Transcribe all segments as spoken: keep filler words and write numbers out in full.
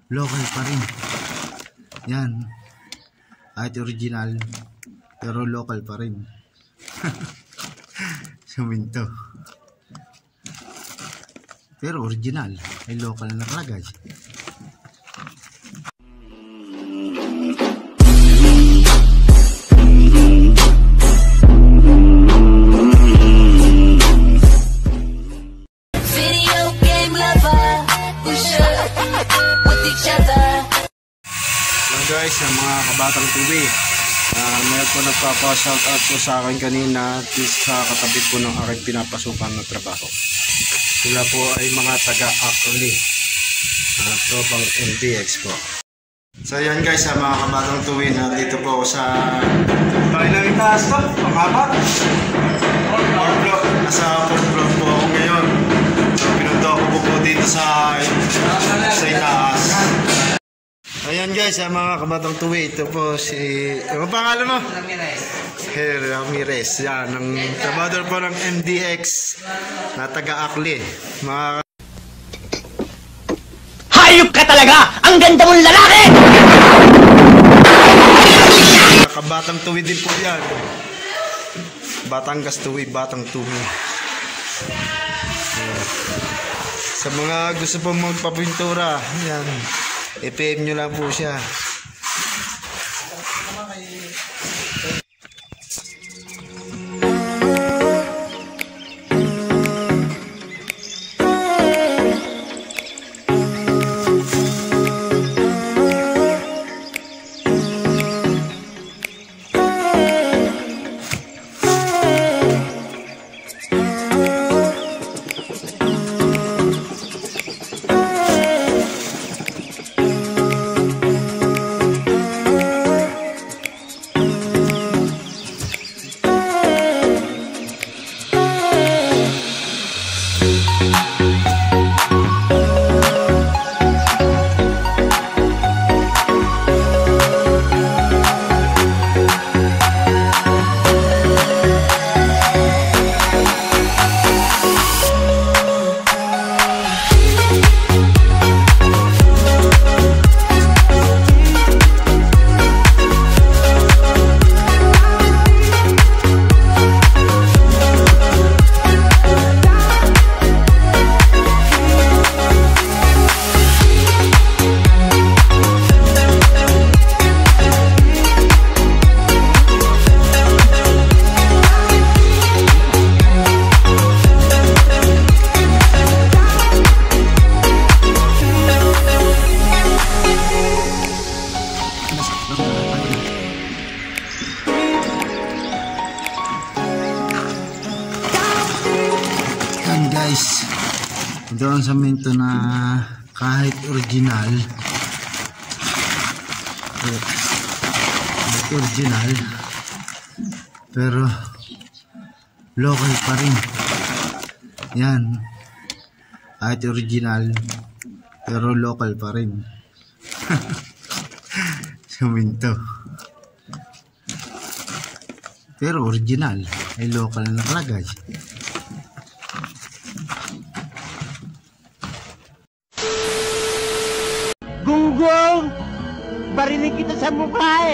local pa rin. Yan. Kahit original, pero local pa rin. Suminto. Pero original, ay local na nakalagay. Guys, sa mga kabatang tuwi, uh, may po nagpapa-shoutout po sa akin kanina sa katabi po ng aking pinapasukan na trabaho. Sila po ay mga taga actually uh, tropang M D X po. So yan guys, sa mga kabatang tuwi, nandito po ako sa pakilang itaas to, panghabat fourth floor. Nasa fourth floor po ako ngayon. So pinundo ako po po dito sa sa itaas. Ayan guys, sa mga kabatang tuwi, ito po si... Ano pangalan mo? Ramirez. Hey, Ramirez. Yan, ang trabador po ng M D X na taga-akli. Mga... Hayop ka talaga! Ang ganda mong lalaki! Kabatang tuwi din po yan. Batang tuwi, batang tuwi. Sa mga gusto pong magpapintura, yan. I P M nyo lang po siya. Guys, ito ang samento na kahit original eh, original pero local pa rin. Yan, kahit original pero local pa rin. Samento pero original ay local na nakalagay. Gunggong! Barinig kita sa mukha eh!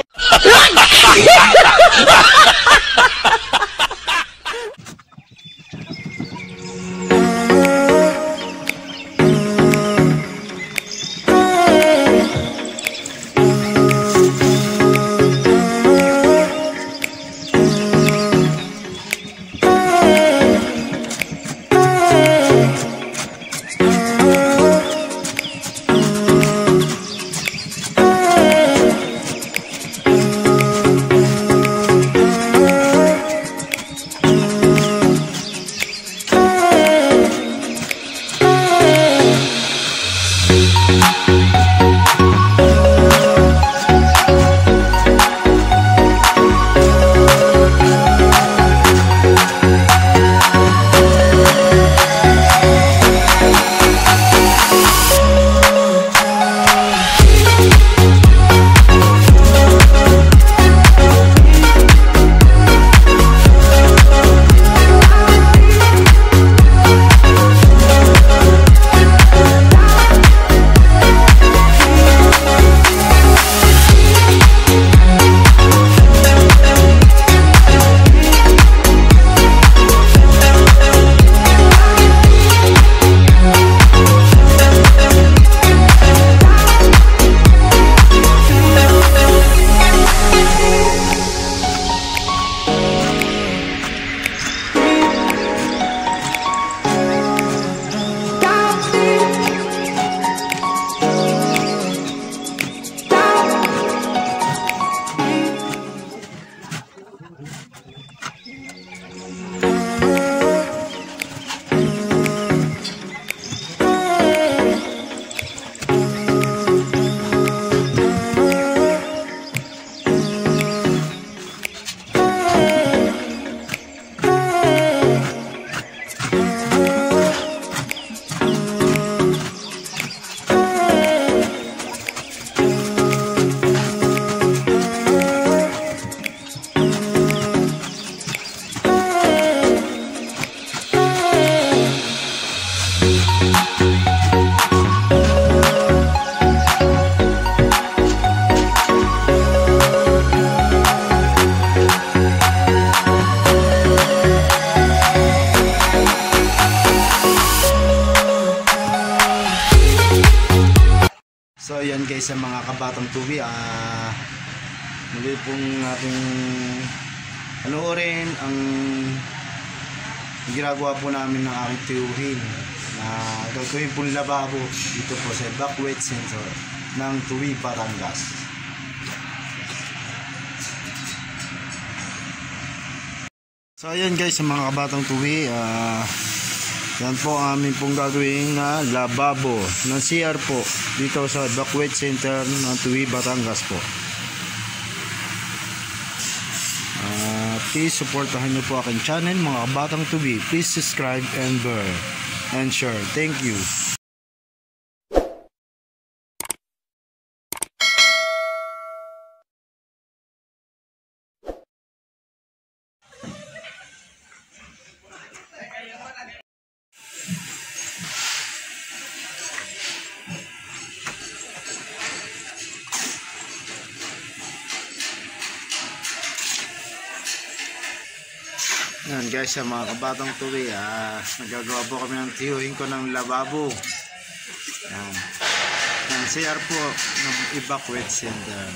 So ayan guys, sa mga kabatang tuwi, ah muli pong ating panoorin ang ginagawa po namin ng aking tiyuhin na gagawin pong lababo dito po sa evacuate center ng Tuwi, Batangas. So ayan guys, sa mga kabatang tuwi, ah yan po ang amin pong gagawin na lababo ng C R po dito sa evacuate center ng Tuy, Batangas po. Uh, please supportahan niyo po aking channel mga kabatang tuwi. Please subscribe and bear and share. Thank you. Yan guys, sa mga kabatang tuwi, ah, nagagawa po kami ng tiyuhin ko ng lababo. Yan. Yan, C R po ng evacuate center.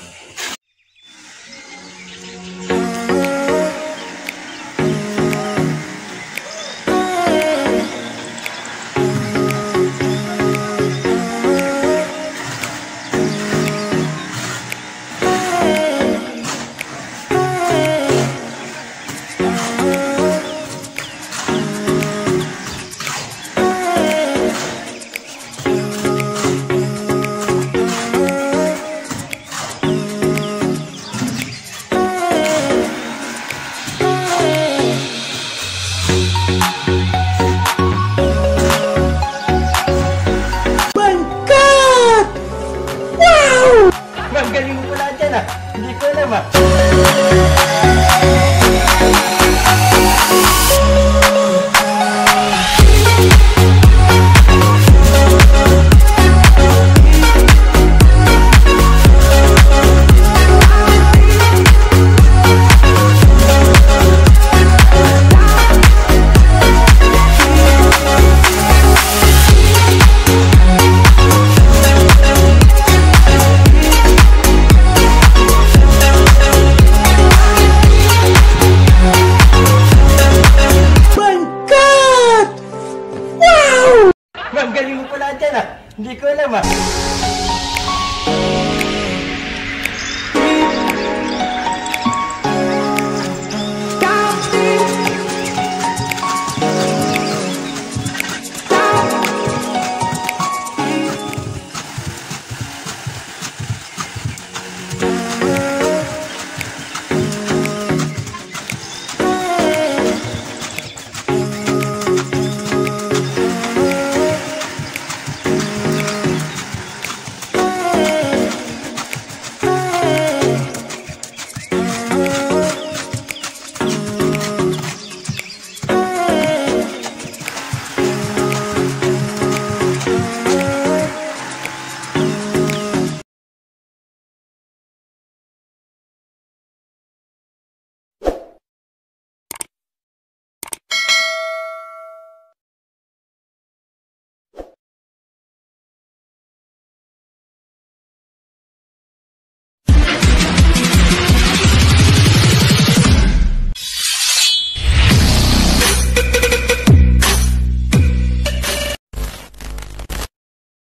Galing mo pala dyan ah. Hindi ko alam ah. Galing mo pala dyan ah. Hindi ko alam ah.